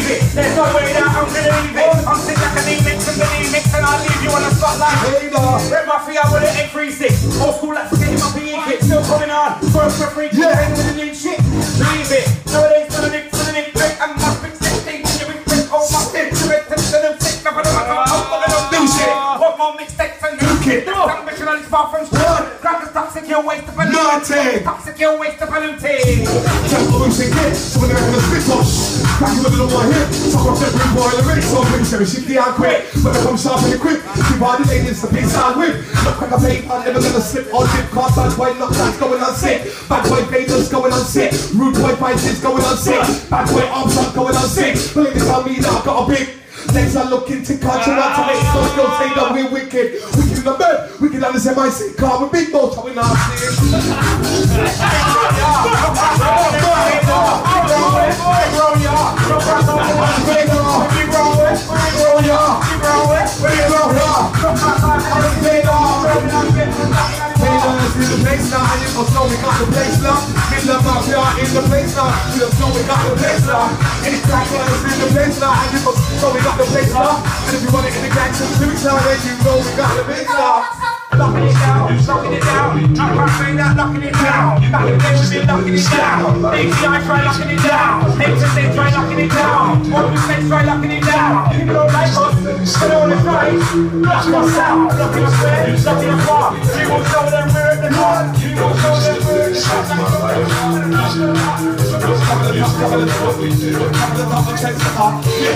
believe it. There's no way that I'm gonna leave it. I'm sick like an E-mix and the E-mix, and I'll leave you on the spotlight. Red Mafia with an 836. Old school like forgetting my PE kit. Still coming on. First for free, yeah. With the new shit. Believe it. Nowadays, for the nick, and my big 16. You big friend, oh my shit. You big friend, and I'm sick. I'm new shit. What more mixtapes and new kid? Ambition on this far from strong. Crackers toxic, you'll waste the penalty. Toxic, you'll waste the penalty. Just always think it. So when they're gonna spit off. Crack you with a little one hit. Talk off every boy in the ring. So when you shift the hand quick. When they come sharp and quick. Keep on the ladies, the big sound whip. Look like a babe, I'm never gonna slip or dip. Can't bad boy, knockdowns going on sick. Bad boy, Vaders going on sick. Rude boy, Pisces going on sick. Bad boy, arms up going on sick. Believe me, tell me that I've got a big. Legs are looking to catch around to make some girls say that we're wicked. Wicked in the bed, wicked on this MIC car with big balls, we not see in the place now, and you must know we got the place now. Middle Mafia in the place now, you must know we got the place now. Any crackers in the place now, and you must know we got the place now. And if you want it in the gangsters lyrics now, then you know we got the place now. Locking it down, locking it down. I can't say that, locking it down. Back in the day we been locking it down. ACI try locking it down. HSA try locking it down. All the states try locking it down. People don't like us, they don't want to try. Lock us out, locking us where, locking us far. We will show them we're at the north. We will show them we're at the north.